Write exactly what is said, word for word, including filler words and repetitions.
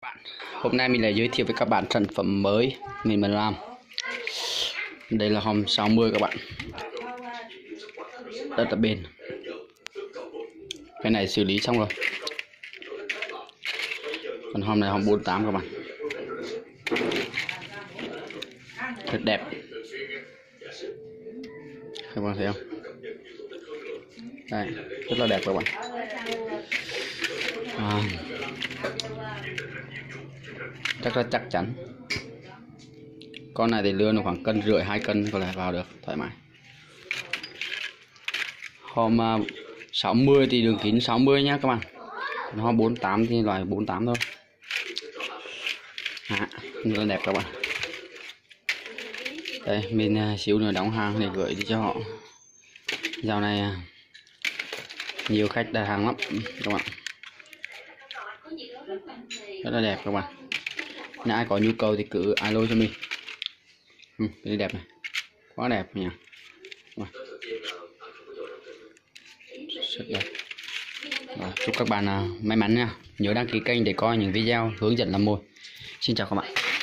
Bạn, hôm nay mình lại giới thiệu với các bạn sản phẩm mới mình mới làm. Đây là hòm sáu mươi các bạn, rất là bền. Cái này xử lý xong rồi. Còn hòm này hòm bốn mươi tám các bạn, rất đẹp. Các bạn thấy không? Đây, rất là đẹp các bạn. À, rất là chắc chắn. Con này thì lưa nó khoảng cân rưỡi hai cân có thể vào được thoải mái. Hòm sáu mươi thì đường kính sáu mươi nhá các bạn. Còn hòm bốn mươi tám thì loại bốn mươi tám thôi. À, rất là đẹp các bạn. Đây mình xíu nữa đóng hàng để gửi đi cho họ. Dạo này nhiều khách đặt hàng lắm các bạn, rất là đẹp các bạn. Nếu ai có nhu cầu thì cứ alo cho mình. Ừ, cái đẹp này, quá đẹp nhỉ. Rất đẹp. Rồi, chúc các bạn may mắn nha. Nhớ đăng ký kênh để coi những video hướng dẫn làm mồi. Xin chào các bạn.